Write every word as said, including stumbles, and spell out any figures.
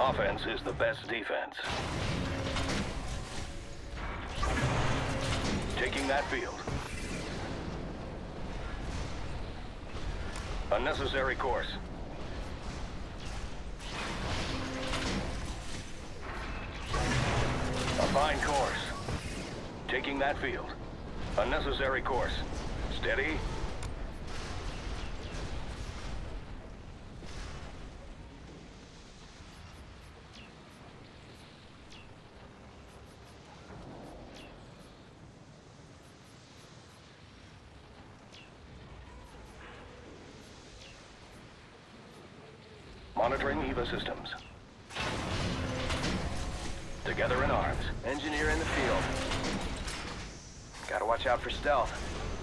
Offense is the best defense. Taking that field. Unnecessary course. A fine course. Taking that field. Unnecessary course. Steady. Monitoring Eva systems. Together in arms. Engineer in the field. Gotta watch out for stealth.